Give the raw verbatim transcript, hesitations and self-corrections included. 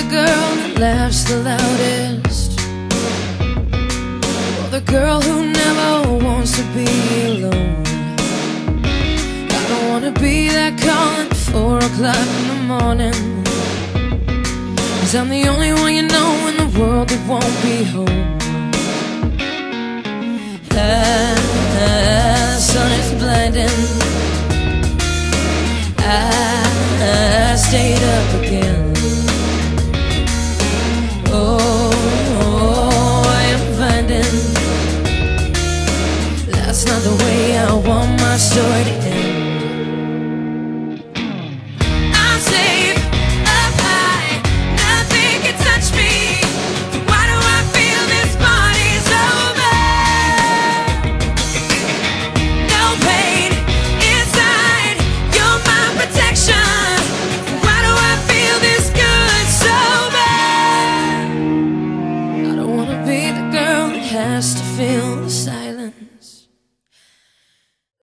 girl that laughs the loudest, or the girl who never wants to be alone. I don't wanna be that call at four o'clock in the morning, 'cause I'm the only one you know in the world that won't be home. Ah, the sun is blinding, I stayed up again. Oh, oh, I am finding that's not the way I want my story to end. I'm safe up high, nothing can touch me. Why do I feel this body's over? No pain inside, you're my protection. Why do I feel this good so bad? I don't wanna be the girl that has to feel the silence.